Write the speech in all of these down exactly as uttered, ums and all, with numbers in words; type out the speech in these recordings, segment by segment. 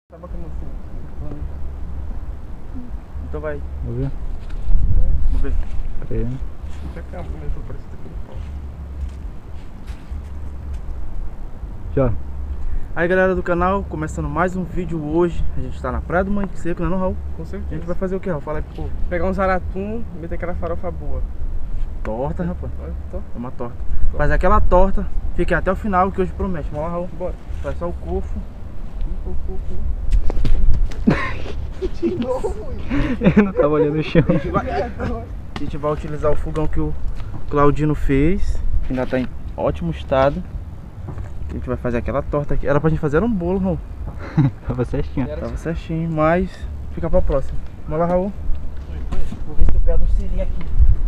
Então vai. Vamos ver? Vamos ver. Peraí. Já. Aí galera do canal, começando mais um vídeo hoje. A gente tá na Praia do Mangue Seco, não é não, Raul? Com certeza. A gente vai fazer o que, Raul? Fala aí pro povo. Pegar um zaratum e meter aquela farofa boa. Torta, rapaz. Então, É uma torta. Fazer aquela torta. Fiquem até o final que hoje promete. Vamos lá, Raul. bora. Faz só o cofo. De novo, Eu não tava olhando o chão. A gente vai utilizar o fogão que o Claudino fez. Ainda tá em ótimo estado. A gente vai fazer aquela torta aqui. Era pra gente fazer um bolo, Raul. Tava certinho. Tava certinho, mas fica pra próxima. Vamos lá, Raul. Vou ver se eu pego um cirinho aqui.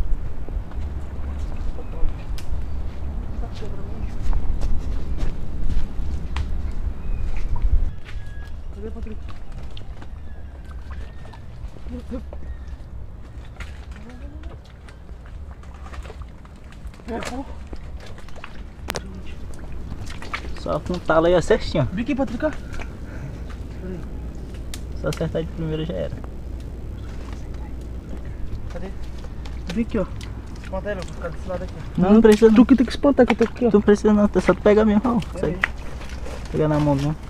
Cadê, Patrick? Só com um talo aí é certinho. Vem aqui, Patrick. Só acertar de primeira já era. Cadê? Vem aqui, ó. Espanta ele, eu vou ficar desse lado aqui. Não, não precisa não. Tu que tem que espantar que eu tô aqui, ó. Tu não precisa não, é só tu pegar mesmo, ó. Pera aí. Pegar na mão mesmo.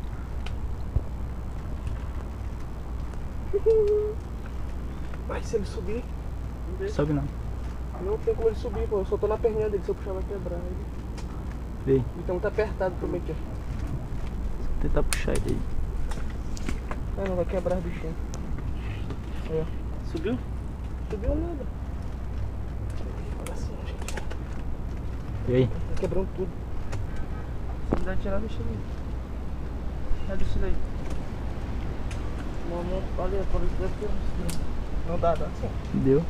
Mas se ele subir, Sobe não. não tem como ele subir, pô. Eu só tô na perninha dele, se eu puxar vai quebrar ele. Vem. Então tá apertado pra mim aqui, ó. Vou tentar puxar ele aí. Ah, não, vai quebrar o bichinho. Aí, ó. Subiu? Subiu nada. Olha assim, acho que E aí? tá quebrando tudo. Se me dá tirar, deixa ele. Cadê isso daí? Não, não, olha, por isso deve ter um. Não dá, dá assim. Deu.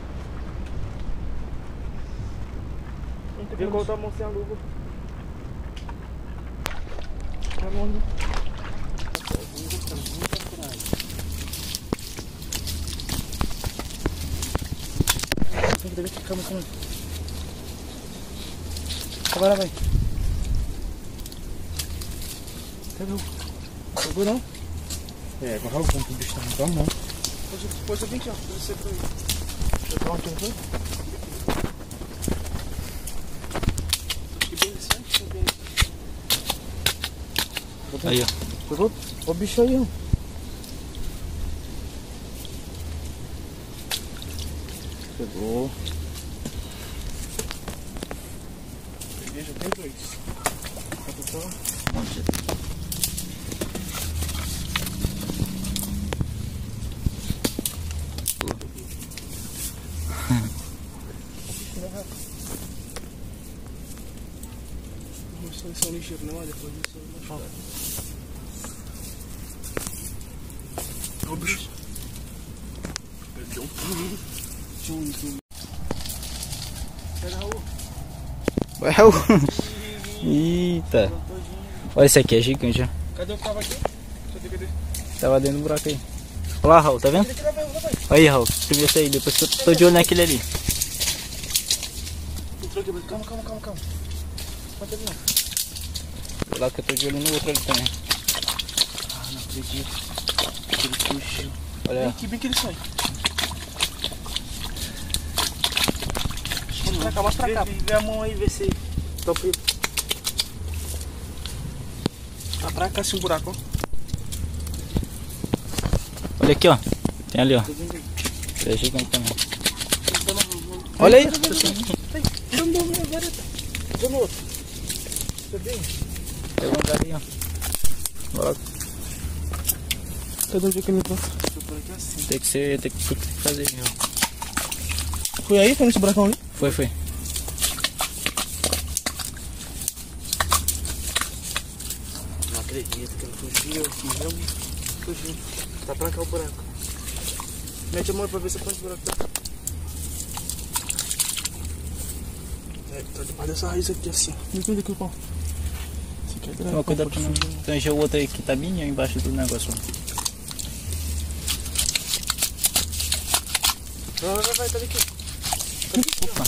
Não tem Vem como colocar a mão sem a luva. Tá longe. Calma, calma. Agora vai. Pegou. Pegou não? É, agora o ponto do bicho tá na tua mão. Depois eu vim aqui, ó. Você pra aí. Deixa eu dar um aqui, não foi? Acho que bem distante, bem. Aí, ó. Pegou? Ó o bicho aí, ó. Pegou. Peguei, já tem dois. Não são lixeiros não, depois disso eu vou machucar. Olha o bicho. Perdeu um pulo. Tchum, tchum. Pega, Raul. Vai, Raul. Eita. Olha esse aqui, é gigante, ó. Cadê o que tava aqui? Cadê, cadê? Tava dentro do buraco aí. Olha lá, Raul, tá vendo? Aí, Raul, primeiro esse aí, depois que eu tô de olho naquele ali. Entrou aqui, calma, calma, calma, calma. Pode ter não. Olha lá que eu tô de olho no outro ali também. Ah, não acredito. Ele fugiu. Olha Bem lá. aqui, bem que ele sai. Mostra pra cá, mostra pra cá. Vê a mão aí, vê se tá preto. Tá pra cá, assim, um buraco, ó. Olha aqui, ó. Tem ali, ó. É gigante também. Olha aí. Jambou, meu vareta. Jambou outro. Você vem? Pegou um galinho, ó. Bora. Cadê onde é que ele entrou? Por aqui assim. Tem que ser, tem que fazer. Foi aí? Foi nesse buracão ali? Foi, foi. Não acredito que ele fugiu. Fugiu. Fugiu. Tá pra cá o buraco. Mete a mão aí pra ver se eu ponho esse buraco. Tá? É, tá debaixo dessa raiz aqui assim. Me cuida aqui o pau. Esse aqui é grande. Toma cuidado pra não. Então encher o outro aí que tá bem embaixo do negócio. Vai, vai, vai, tá aqui. Opa.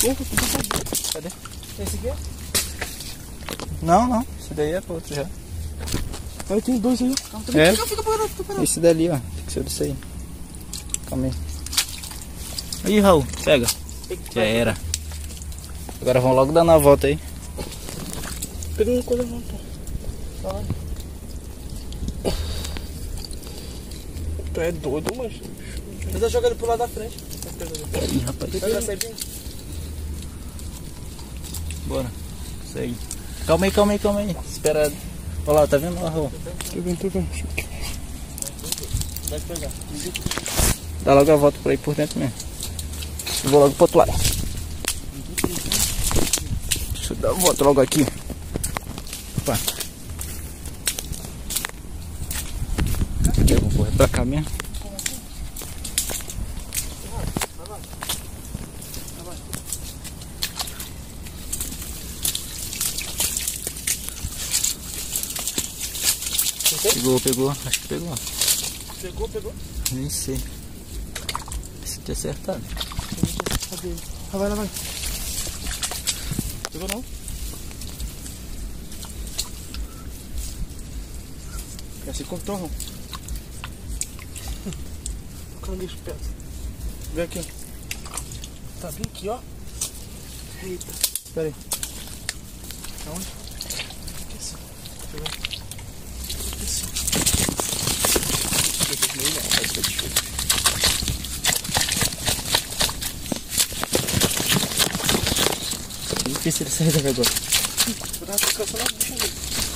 Cadê? Esse aqui é? Não, não. Esse daí é pra outro já. Aí tem dois aí. Calma, também. É? Fica, fica parado, fica parado. Esse dali, ó. Tem que ser disso aí. Calma aí. Aí, Raul, pega. Já era. Agora vamos logo dar uma volta aí. Pega uma coisa não, pô. Vai. Tu é doido, mas. Tenta jogar ele pro lado da frente. Ih, rapaz. Vai sair bem. Bora. Segue. Calma aí, calma aí, calma aí. Espera. Olha lá, tá vendo lá, Raul? Tô vendo, tô vendo. Vai pegar. Dá logo a volta por aí por dentro mesmo. Eu vou logo pro outro lado. Deixa eu dar a volta logo aqui. Opa. Eu vou correr pra cá mesmo. Pegou, pegou. Acho que pegou. Pegou, pegou? Nem sei. Se tinha acertado. Cadê ele? Ah, vai lá, vai. Pegou não? Quer se contorram? O caranguejo perto. Vem aqui, ó. Tá bem aqui, ó. Eita. Espera aí. Aonde? Aqui assim. Pegou. Aqui assim. Meio não, vai ser difícil. Difícil ele sair daqui agora. Vou dar uma picação na bucha dele.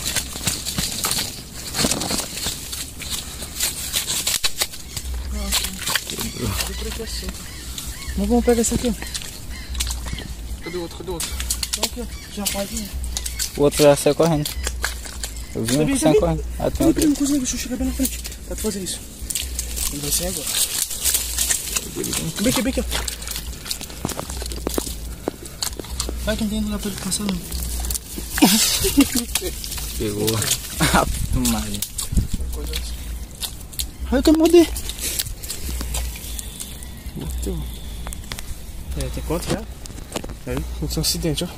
Quebrou. Vou por aqui assim. Mas vamos pegar esse aqui, ó. Cadê o outro? Cadê o outro? Não, aqui, ó. Já pode ir. O outro já saiu correndo. Eu vi um Sabia, que saiu sabia? correndo. Ah, tem Peraí, outro. peraí, não consigo, deixa eu chegar bem na frente. Pra tu fazer isso. Ele vai sair agora. Bem aqui, bem aqui, ó. Vai que não tem lugar pra ele passar, não. Pegou. Ah, Maria. Ai, eu quero morder. Bateu. É, tem quanto já? Aí, aconteceu um acidente, ó.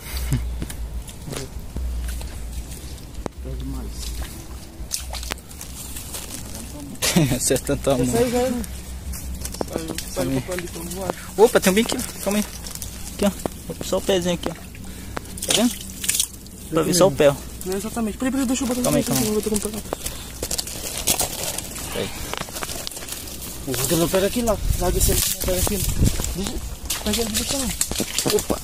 Acertando tua mão. Essa aí já era. Saiu, saiu o papel ali pra voar. Opa, tem um bem aqui, ó. Calma aí. Aqui, ó. Vou só o pezinho aqui, ó. Tá vendo? Pra ver só o pé, ó. Não é exatamente. Peraí, peraí, deixa eu botar Calma aí, calma aí. Não vou ter como pegar. Peraí. O Guga não pega aqui lá. Larga esse ali, não pega aqui. Deixa. Pega ele, deixa lá. Opa.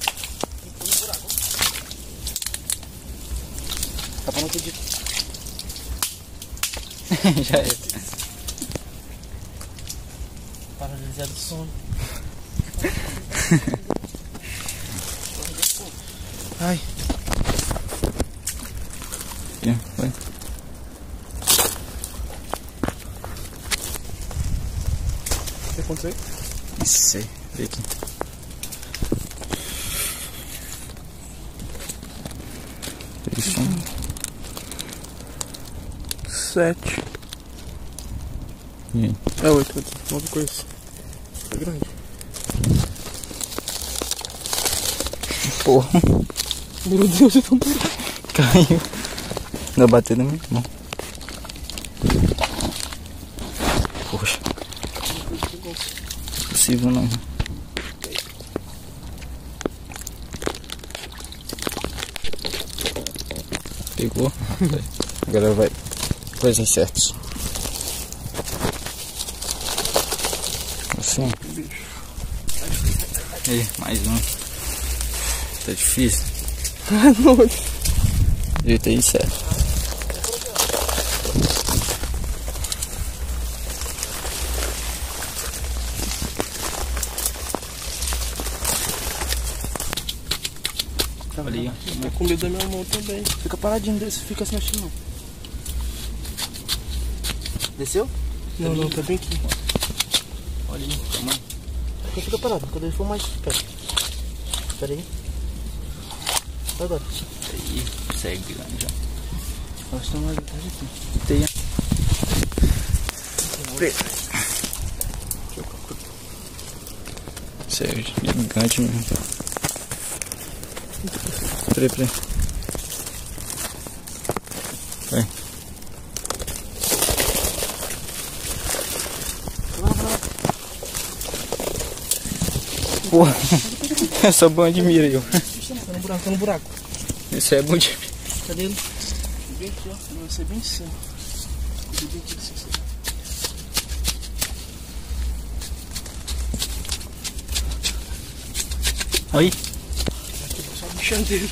Tá pra não acreditar. Já é. Paralisado do sono. Ai. Aqui, vai. O que aconteceu? Não sei. Vê aqui. Isso. Sete. E aí? É oito, oito. Nove coisas. É grande. Porra. Meu Deus, eu tô por... Caiu. Não bateu na minha mão. Poxa. Não é possível não. Pegou. Agora vai. Coisas certas. Assim. Aí, mais um. Tá difícil. Ah, não. Jeito aí certo. Tá ali, ó. Tá com medo da minha mão também. Fica paradinho desse, fica se mexendo não. Desceu? Não, não, tá bem aqui. Olha aí, calma aí. Fica, fica parado, quando ele for mais perto. Espera aí. Vai agora. Aí, segue lá já. Nós estamos mais atrás aqui. Tem. Sério, gigante mesmo. Peraí, peraí. Vai. porra. Essa bom de mira aí, ó. Tá no buraco, tá no buraco. Esse é bom de mira. Cadê ele? Bem aqui, ó. Vai ser bem em cima. Cuidado bem aqui desse cima. Aí. Aqui, só o bichão dele.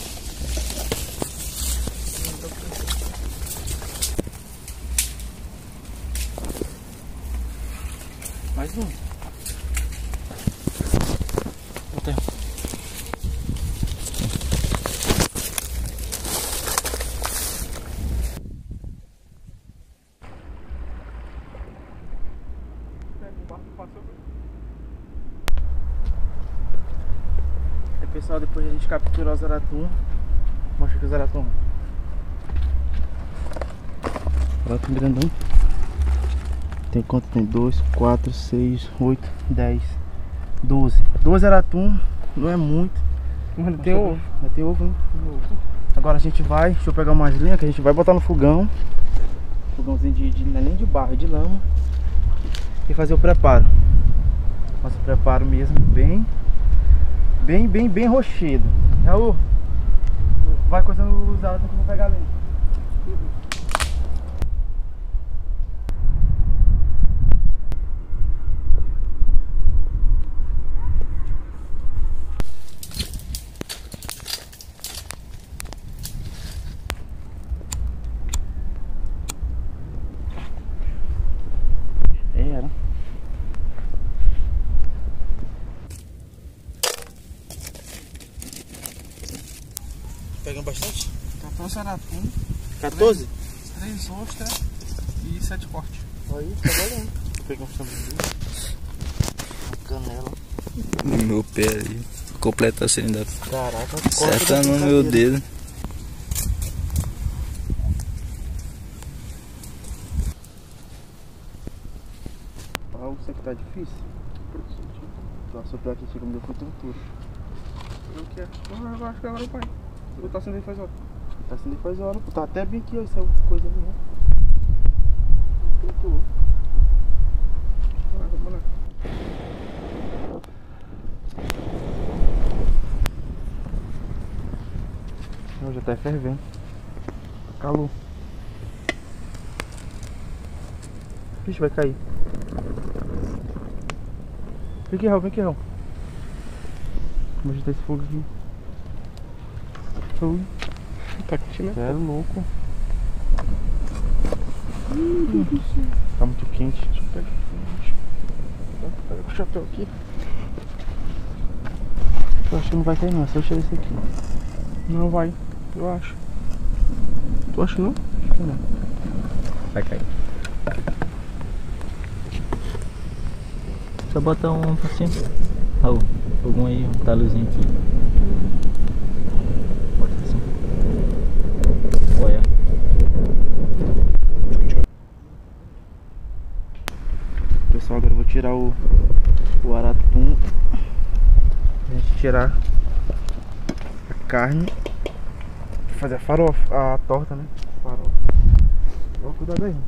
Mais um. Volta aí. Aí, pessoal, depois a gente capturar o zaratum. Mostra aqui o zaratum. Zaratum grandão. Tem quanto? Tem dois, quatro, seis, oito, dez, doze. doze zaratum, não é muito. Mano, tem ovo. Vai ter ovo, hein? Agora a gente vai, deixa eu pegar umas linhas que a gente vai botar no fogão. Fogãozinho de, de não é nem de barro, é de lama. E fazer o preparo. Faço o preparo mesmo, bem, bem, bem, bem roxido. Raul, vai coisando o zaratum que eu vou pegar a linha. Era. Pegando bastante? quatorze zaratum, quatorze? três ostras e sete cortes. Aí, tá valendo. Vou pegar um sambinho. Uma canela. No meu pé ali. Completa assim ainda. Caraca, Acerta no meu dedo. Ah, isso aqui tá difícil. Nossa, o pior que chega me deu foi tontura. Eu quero. Eu acho que agora vai. Vou botar acendendo faz hora. Tá sendo faz hora, pô. Tá até bem aqui, ó. Isso é coisa ali, né? Vamos lá, vamos lá. Não, já tá fervendo. Calor. Vixe, vai cair. Vem aqui, Raul, vem aqui, Raul. Vamos ajeitar esse fogo aqui. Ui. Tá quente, né? É louco. Hum. Tá muito quente. Deixa eu pegar. Pega o chapéu aqui. Eu acho que não vai cair não, é só eu tirar esse aqui. Não vai, eu acho. Tu acha não? Acho que não. Vai cair. Só botar um pra cima. Raul, fogão aí, um talozinho aqui. Bota assim. Olha. Pessoal, agora eu vou tirar o, o aratum. A gente tirar a carne. Fazer a farofa, a torta, né? Farofa. Ó, cuidado aí.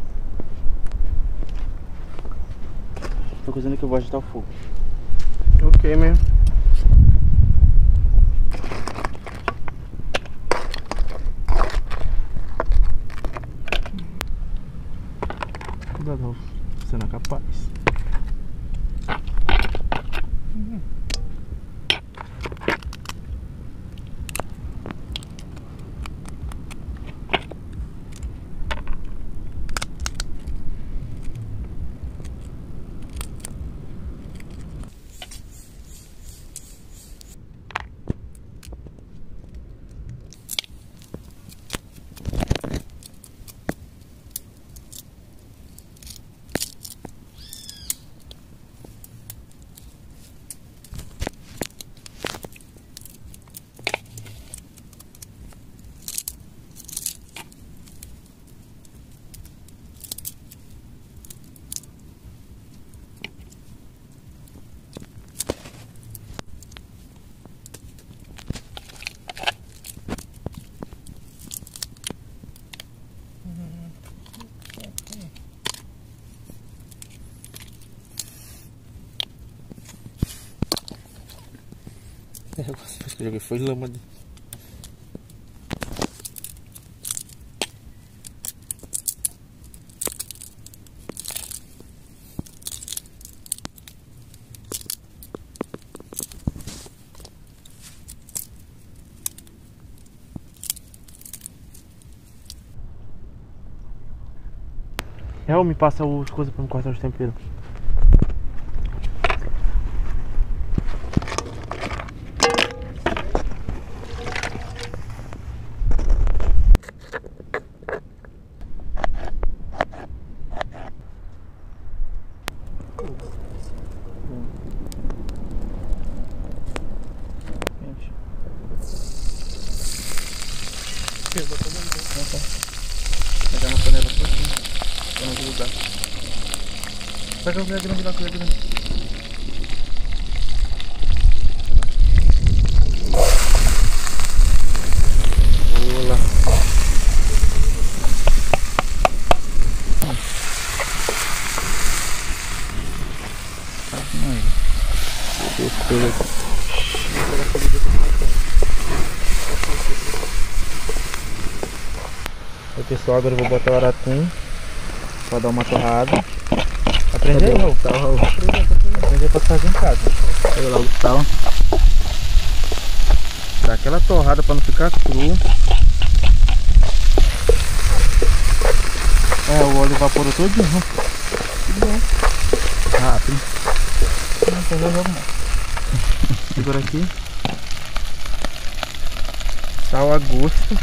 Tô cozinhando que eu vou agitar o fogo. Ok, mesmo. Cuidado, Raul. Você não é capaz. Uhum. É, eu joguei foi lama de... Real, me passa as coisas pra me cortar os temperos. Pegar uma panela pra cima. Vamos grudar. Pega o colher grande lá, colher grande. Boa. Aí pessoal, agora eu vou botar o aratum pra dar uma torrada. Aprender aí, Raul? Tá, Raul. Aprender pra fazer em casa. Pega lá o tal. Dá aquela torrada pra não ficar cru. É, o óleo evaporou todinho. Que bom. Rápido. Não pegou logo não. Segura aqui. Sal a gosto.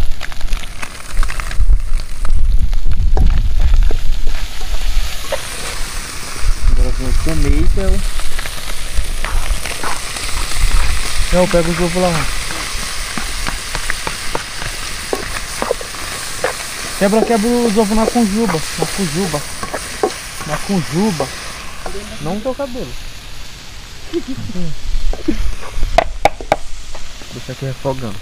Agora vem o tomato. Não, pega os ovos lá. Quebra, quebra os ovos na conjuba. Na conjuba. Na conjuba. Não no teu cabelo. Deixa aqui refogando.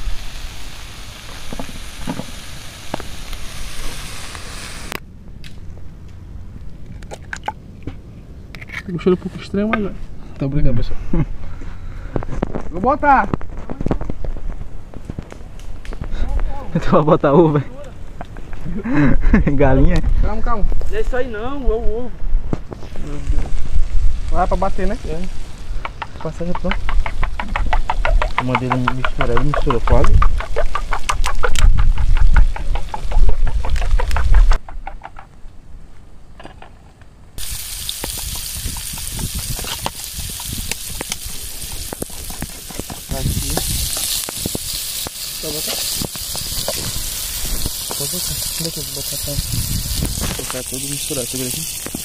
Tem um cheiro um pouco estranho, mas é. Tá obrigado, pessoal. Vou botar. Tu vai botar ovo, velho? Galinha? Calma, calma. Não é isso aí não, é o ovo. Meu Deus. Vai pra bater, né? É. Passa aí, pronto. Eu mandei ele misturar, ele misturou quase. Aqui. Vai botar? Pode botar. Onde é que eu vou botar tanto? Vou colocar tudo misturado, segura aqui.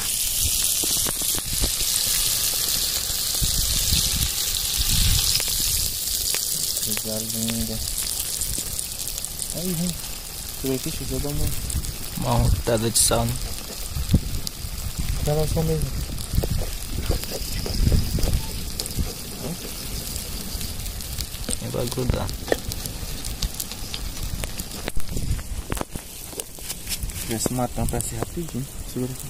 Coisa linda. Aí, vem. Segura aqui, deixa eu dar uma... Uma rotada de sal, né? Dá só mesmo. E vai grudar. Se tivesse uma tampa, ia ser rapidinho. Segura aqui.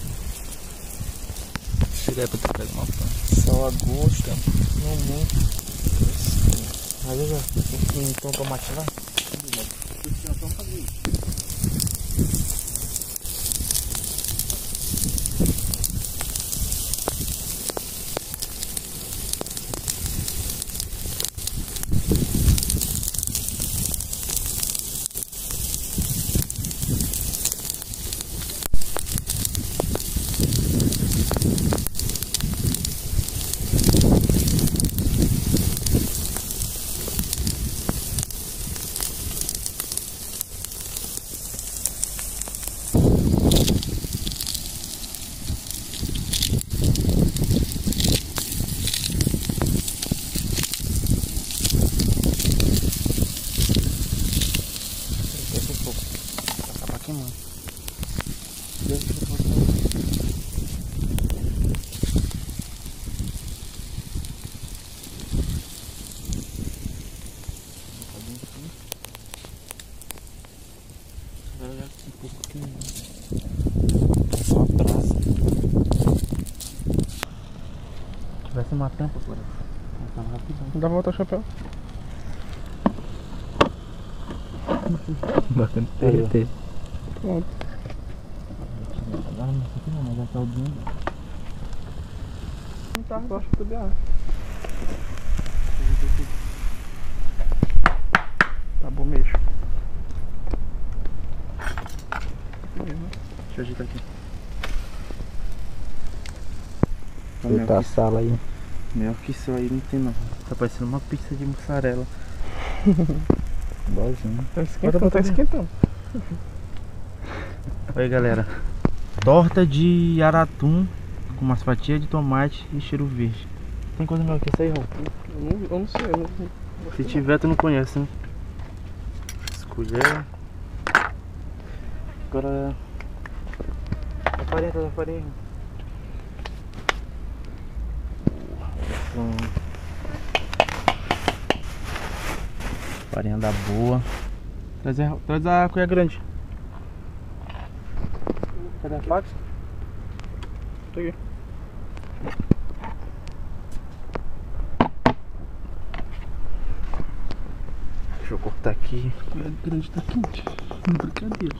Chega aí pra tu pegar uma pão. Sal a gosto. Não muito. Às vezes eu tenho um tomate lá. Tivesse uma tampa por aqui. Tava rapidão. Dá pra botar o chapéu. Bacana derreter. Pronto. Agora não sei o que não, mas já tá o dinho. Não tá, eu acho que tudo errado. Tá bom mesmo. Deixa eu ajeitar aqui. Eita a sala aí. Melhor que isso aí não tem não. Tá parecendo uma pizza de mussarela. Igualzinho. Tá esquentando, tá esquentando. Aí galera, torta de aratum com umas fatias de tomate e cheiro verde. Tem coisa melhor que isso aí, Raul? Eu não, eu não sei, eu não, não Se tiver, tu não conhece, né? Colher. Agora a farinha, tá a farinha. Hum. Farinha da boa. Traz a, traz a colher grande. Cadê a faca? Tá aqui. Deixa eu cortar aqui. A colher grande tá quente. Não brincadeira.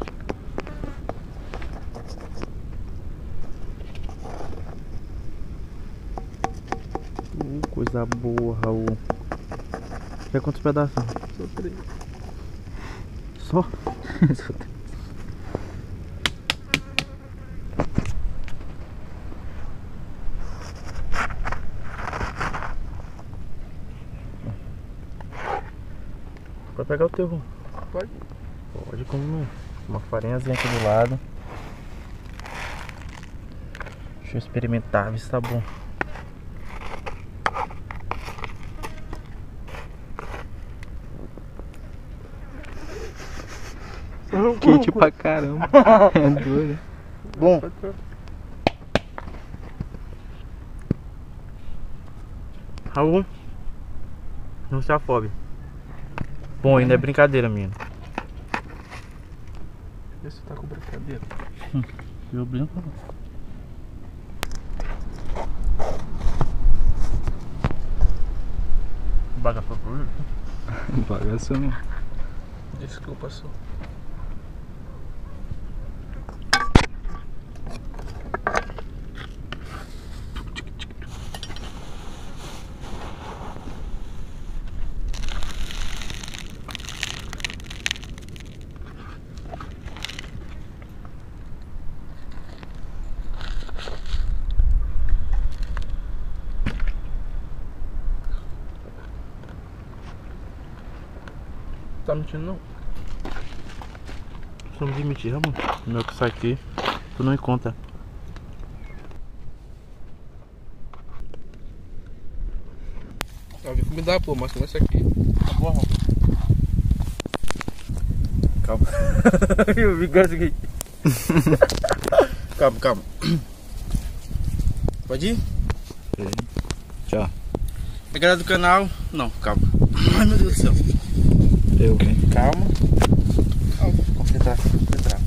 Uh, coisa boa, Raul. Quer quantos pedaços? Só três. Só? Só tem- Pode pegar o teu, Raul. Pode? Pode, como não. Uma farinhazinha aqui do lado. Deixa eu experimentar, ver se tá bom. Quente pra caramba. É doido. Bom, Raul, não se afobe. Bom, ainda é brincadeira minha. Vê se tá com brincadeira. Eu brinco. Bagaçou por Bagaçou não. Desculpa, só. Tá mentindo não? Somos de mentira, mano. O meu que sai aqui, tu não encontra. Alguém me dá, pô, mas começa aqui. Tá bom, Raul. Calma. Eu vi gás aqui. Calma, calma. Pode ir? Tchau. É galera do canal. Não, calma. Ai meu Deus do céu. Eu, hein? Calma. Calma. Concentrar, concentrar.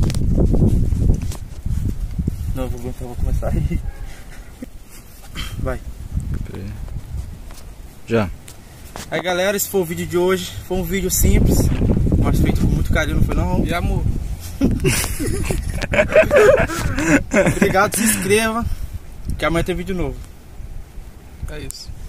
Não, eu vou aguentar, eu vou começar aí. Vai. Já. Aí galera, esse foi o vídeo de hoje. Foi um vídeo simples, mas feito com muito carinho, não foi não? E amor. Obrigado, se inscreva, que amanhã tem vídeo novo. É isso.